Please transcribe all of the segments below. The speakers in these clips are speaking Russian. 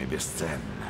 время бесценно.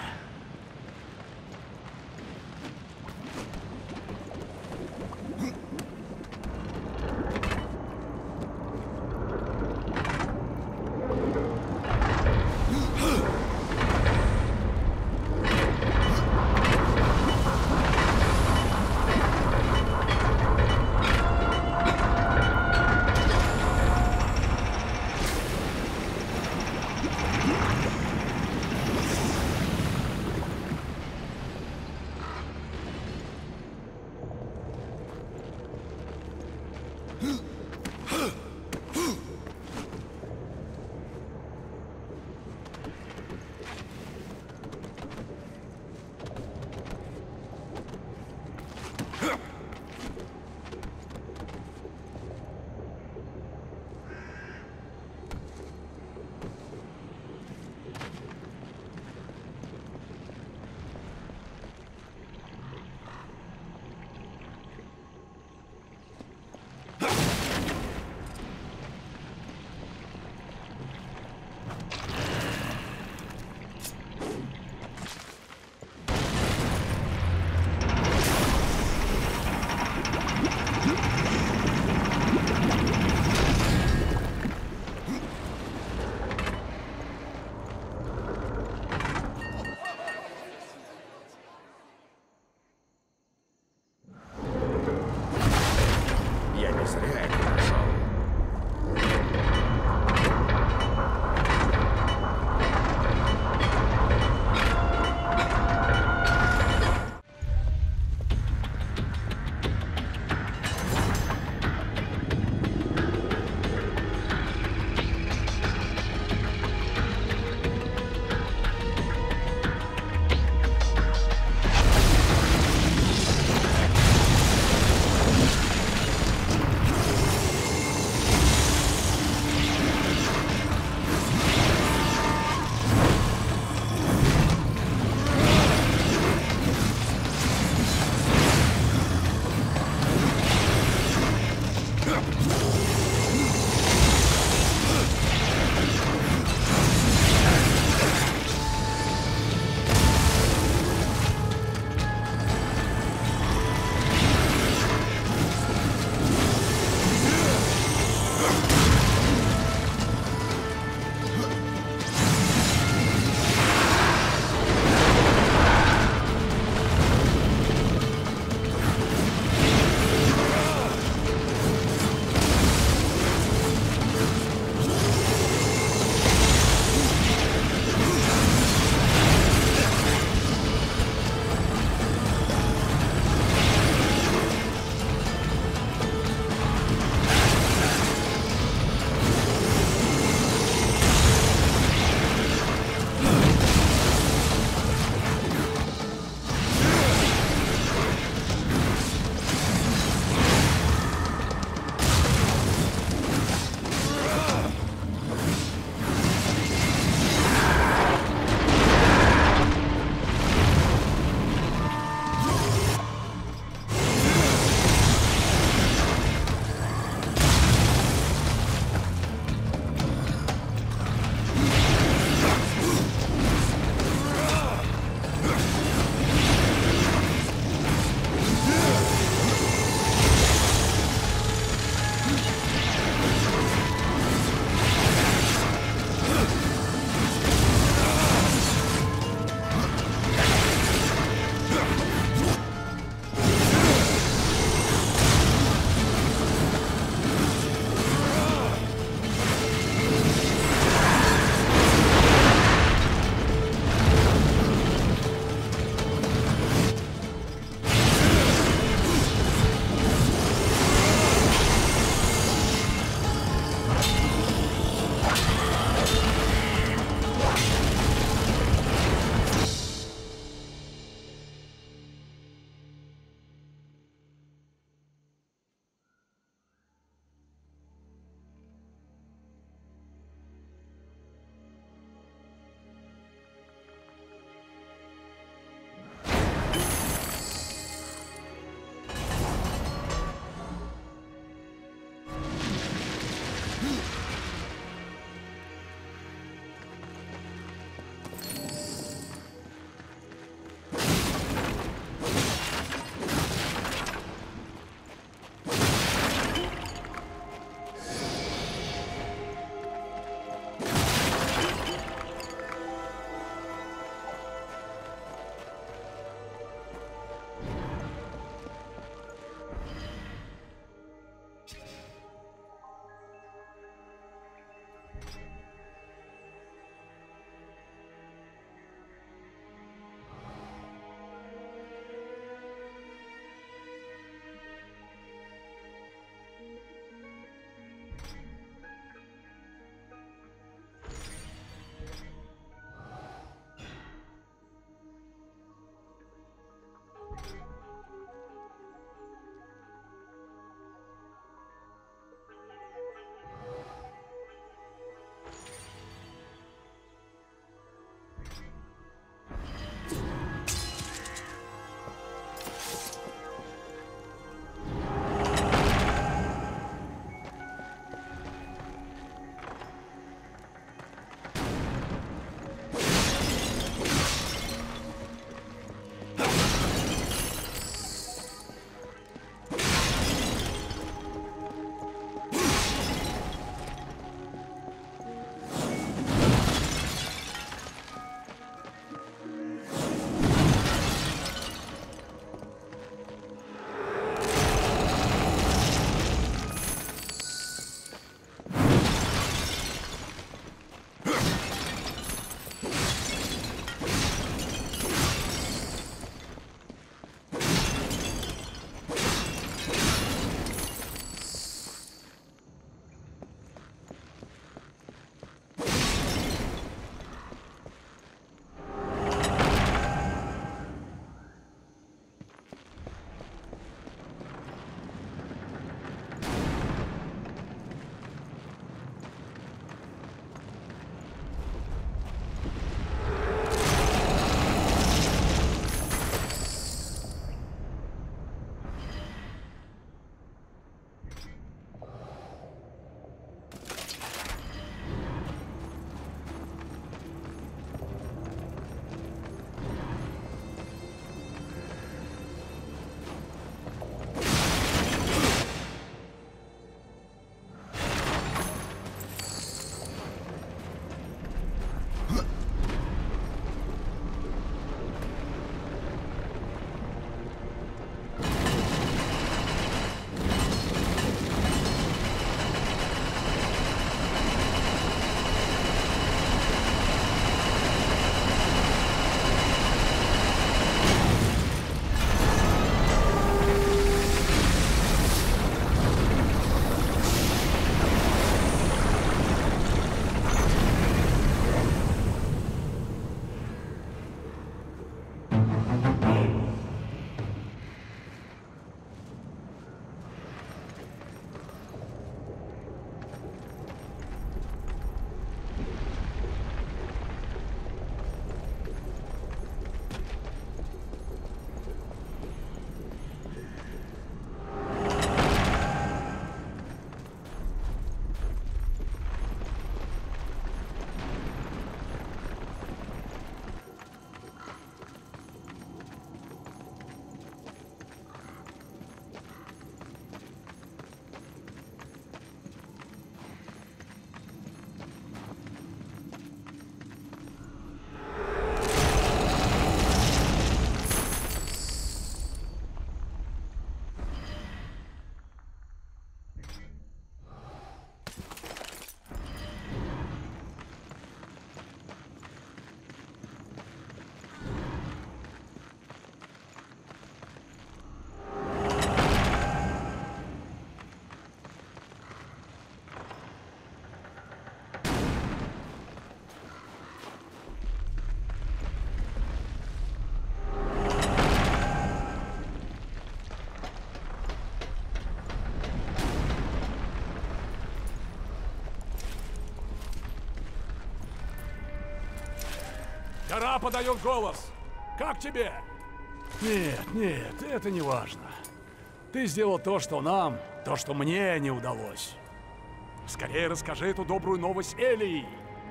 Гора подает голос. Как тебе? Нет, это не важно. Ты сделал то, что нам, то, что мне не удалось. Скорее расскажи эту добрую новость Элии.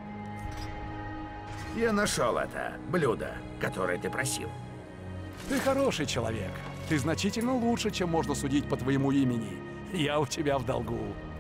Я нашел это блюдо, которое ты просил. Ты хороший человек. Ты значительно лучше, чем можно судить по твоему имени. Я у тебя в долгу.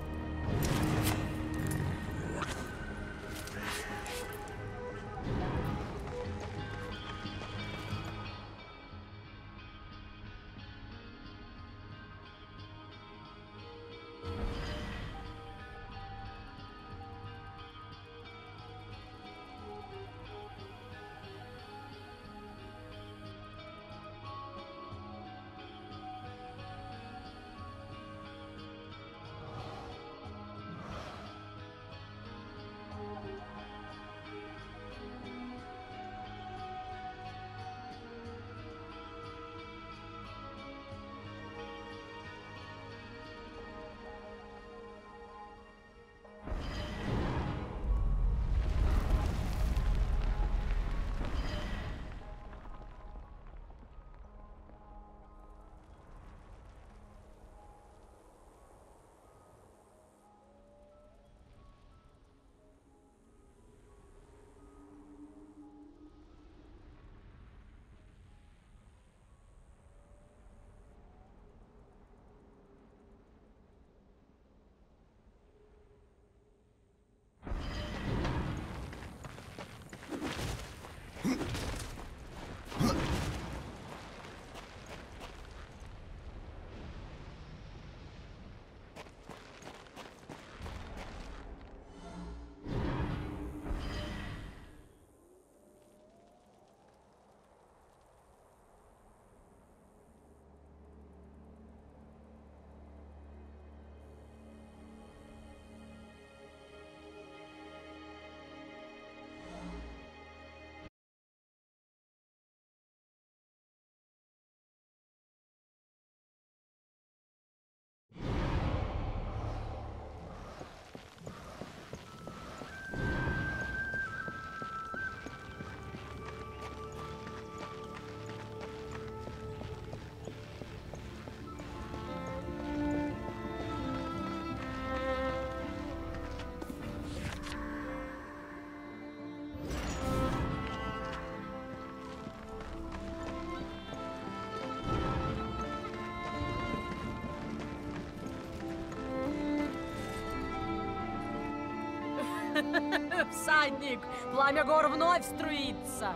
Всадник! Пламя гор вновь струится!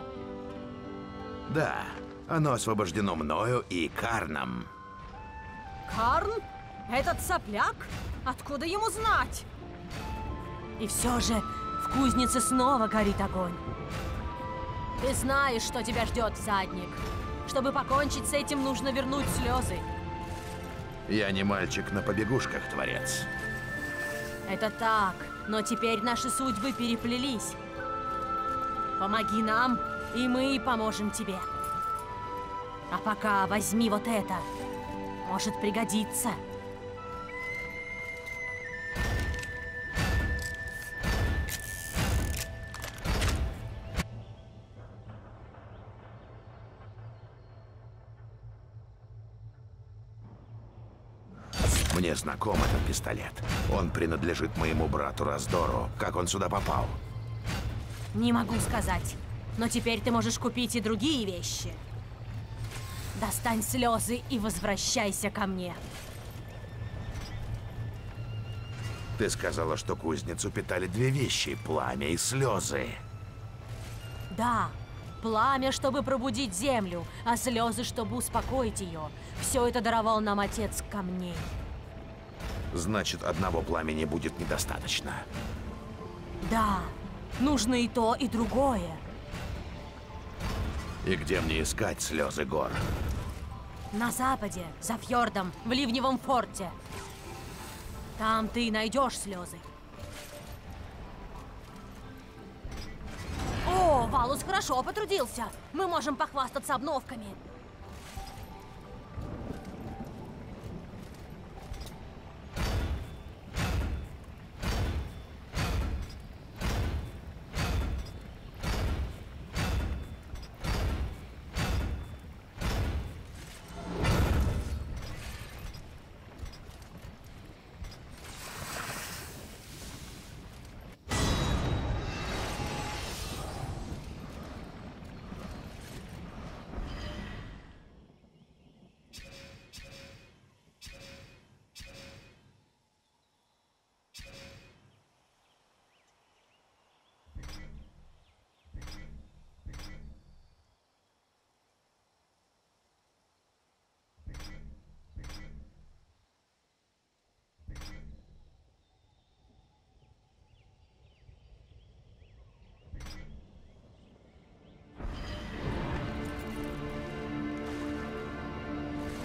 Да, оно освобождено мною и Карном. Карн? Этот сопляк? Откуда ему знать? И все же в кузнице снова горит огонь. Ты знаешь, что тебя ждет, всадник. Чтобы покончить с этим, нужно вернуть слезы. Я не мальчик на побегушках, Творец. Это так, но теперь наши судьбы переплелись. Помоги нам, и мы поможем тебе. А пока возьми вот это. Может пригодиться. Мне знаком этот пистолет. Он принадлежит моему брату Раздору. Как он сюда попал? Не могу сказать. Но теперь ты можешь купить и другие вещи. Достань слезы и возвращайся ко мне. Ты сказала, что кузницу питали две вещи – пламя и слезы. Да, пламя, чтобы пробудить землю, а слезы, чтобы успокоить ее. Все это даровал нам отец камней. Значит, одного пламени будет недостаточно. Да, нужно и то, и другое. И где мне искать слезы гор? На западе, за фьордом, в Ливневом форте. Там ты найдешь слезы. О, Валус хорошо потрудился. Мы можем похвастаться обновками.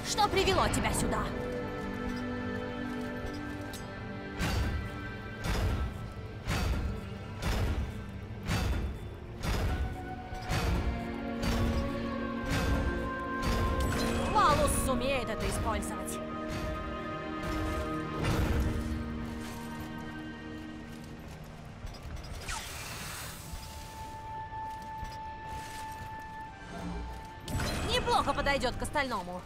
Что привело тебя сюда? Валус сумеет это использовать. Неплохо подойдет к остальному.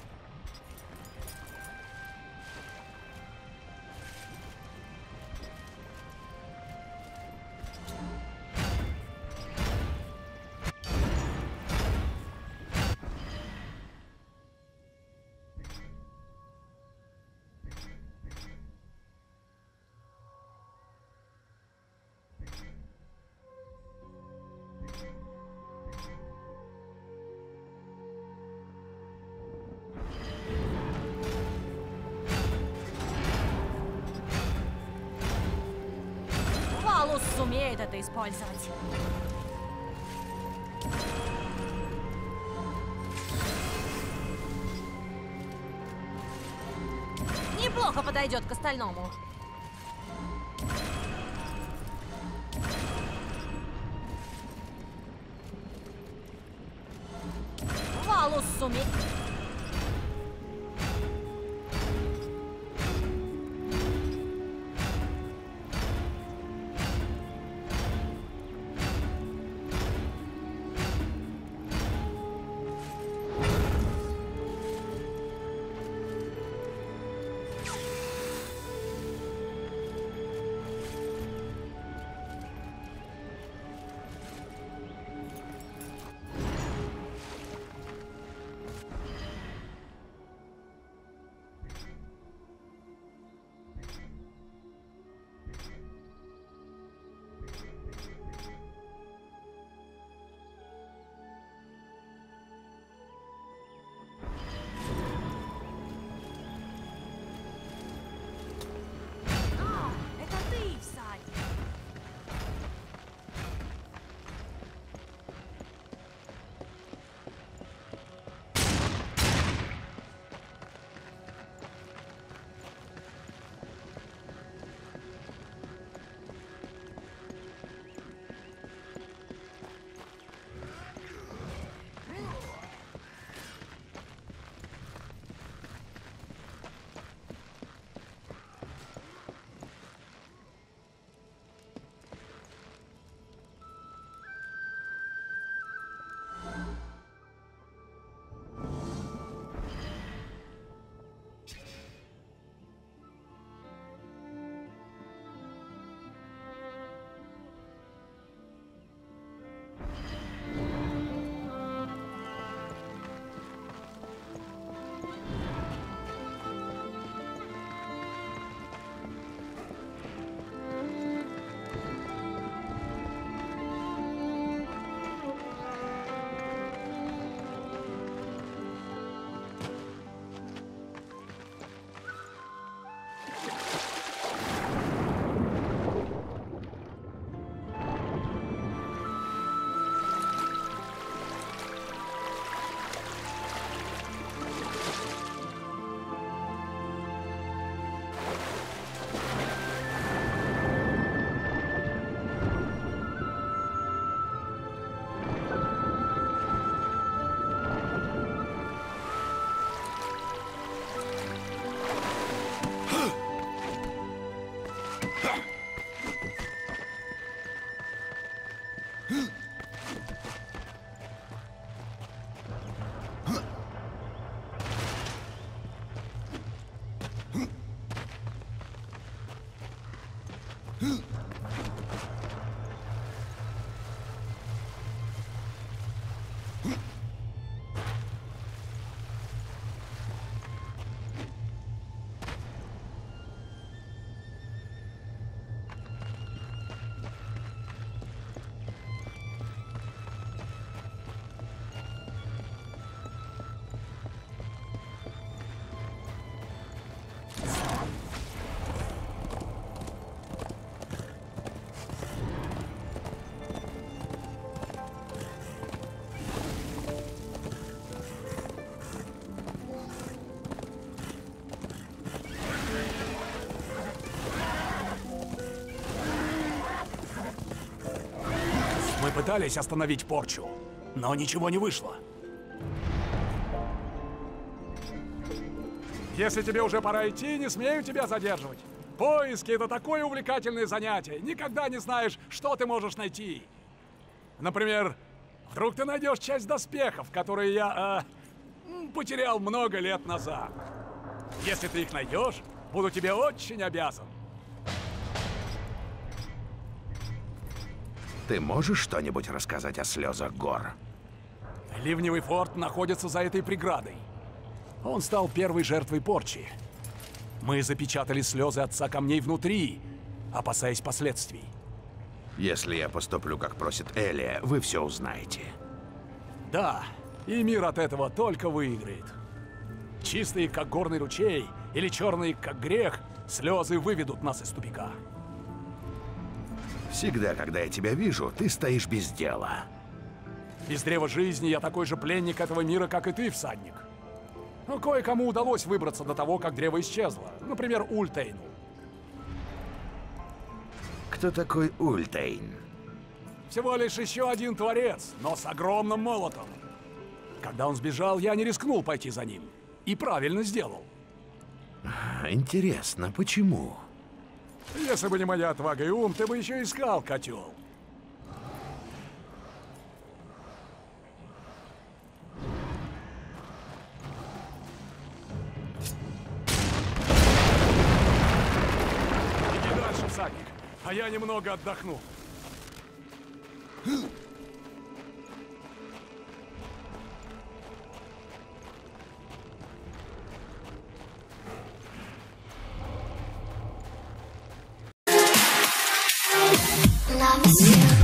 Валус сумеет это использовать. Неплохо подойдет к остальному. Валус сумеет. Это ты, всадник. пытались остановить порчу, но ничего не вышло. Если тебе уже пора идти, не смею тебя задерживать. Поиски — это такое увлекательное занятие. Никогда не знаешь, что ты можешь найти. Например, вдруг ты найдешь часть доспехов, которые я потерял много лет назад. Если ты их найдешь, буду тебе очень обязан. Ты можешь что-нибудь рассказать о слезах гор? Ливневый форт находится за этой преградой. Он стал первой жертвой порчи. Мы запечатали слезы отца камней внутри, опасаясь последствий. Если я поступлю, как просит Элия, вы все узнаете. Да, и мир от этого только выиграет. Чистые, как горный ручей, или черные, как грех, слезы выведут нас из тупика. Всегда, когда я тебя вижу, ты стоишь без дела. Без древа жизни я такой же пленник этого мира, как и ты, всадник. Но кое-кому удалось выбраться до того, как древо исчезло. Например, Ультейну. Кто такой Ультейн? Всего лишь еще один творец, но с огромным молотом. Когда он сбежал, я не рискнул пойти за ним. И правильно сделал. Интересно, почему? Если бы не моя отвага и ум, ты бы еще искал котел. Иди дальше, всадник, а я немного отдохну. Love is you.